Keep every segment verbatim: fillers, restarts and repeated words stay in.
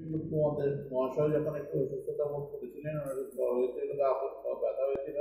আমাদের মহাশয় যখন একটু অসুস্থতা বোধ করেছিলেন, ব্যথা হয়েছিল,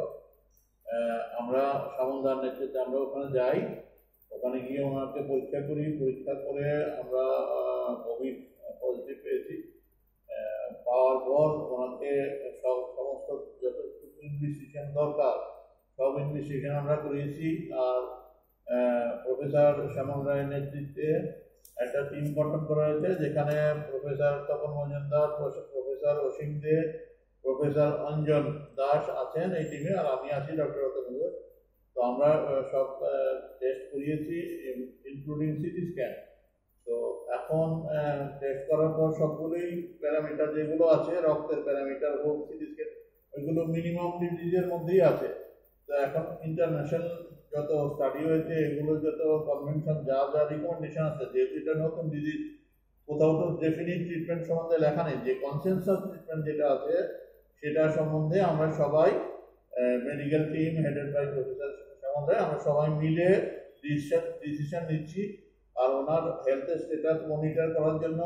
আমরা সামন্দার নেতৃত্বে আমরা ওখানে যাই। ওখানে গিয়ে ওনাকে পরীক্ষা করি, পরীক্ষা করে আমরা কোভিড পজিটিভ পেয়েছি। পাওয়ার পর ওনাকে সব সমস্ত যত ইনভেস্টিগেশন দরকার সব ইনভেস্টিগেশন আমরা করিয়েছি। আর প্রফেসর শ্যামল রায়ের নেতৃত্বে একটা টিম গঠন করা হয়েছে, যেখানে professor Tapan Majumdar, professor Asim De, professor Anjan Das আছেন এই টিমে, আর আমি আছি ডক্টর রতন ঘোষ। তো আমরা সব টেস্ট করিয়েছি, ইনক্লুডিং সিটি স্ক্যান। তো এখন টেস্ট করার পর সবগুলোই প্যারামিটার যেগুলো আছে, রক্তের প্যারামিটার হোক, সিটি স্ক্যান, ওইগুলো মিনিমাম ডিজিজের মধ্যেই আছে। তো এখন ইন্টারন্যাশনাল যত স্টাডি হয়েছে, এগুলো যত কনভেনশন যা যা রিকমেন্ডেশন আছে, যেহেতু এটা নতুন ডিজিজ, কোথাও তো ডেফিনিট ট্রিটমেন্ট সম্বন্ধে লেখা নেই। যে কনসেনসাস ট্রিটমেন্ট যেটা আছে সেটা সম্বন্ধে আমরা সবাই medical team headed by professor সম্বন্ধে আমরা সবাই মিলে ডিসিশন ডিসিশন নিচ্ছি। আর ওনার হেলথ স্ট্যাটাস মনিটর করার জন্য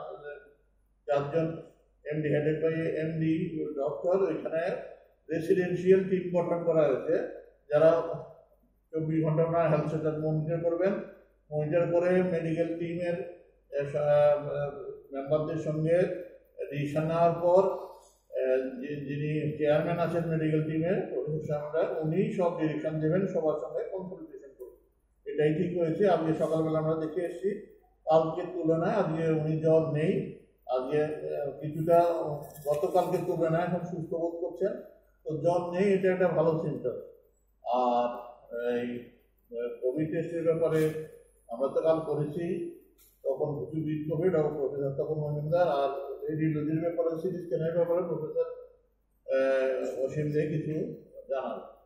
চারজন MD headed by MD doctor ওইখানে রেসিডেন্সিয়াল টিম গঠন করা হয়েছে, যারা চব্বিশ ঘন্টা ওনার হেলথ স্ট্যাটাস মনিটর করবেন। মনিটর করে মেডিকেল টিমের মেম্বারদের সঙ্গে ডিসিশন নেওয়ার পর যিনি চেয়ারম্যান আছেন মেডিকেল টিমের প্রফেসর, উনি সব ডিরেকশন দেবেন, সবার সঙ্গে কনসালটেশন করবেন। এটাই ঠিক হয়েছে। আজকে সকালবেলা আমরা দেখে এসেছি, কালকের তুলনায় আজকে উনি জ্বর নেই। আজকে কিছুটা গতকালকে তুলনায় এখন সুস্থ বোধ করছেন, তো জ্বর নেই, এটা একটা ভালো সিমটম। আর এই কোভিড টেস্টের ব্যাপারে আমরা তো কাল করেছি, তখন covid covid professor Tapan Majumdar, আর রেডিওলজির ব্যাপারে সিটি স্ক্যানের ব্যাপারে প্রফেসর অসীম দে কিছু জানান।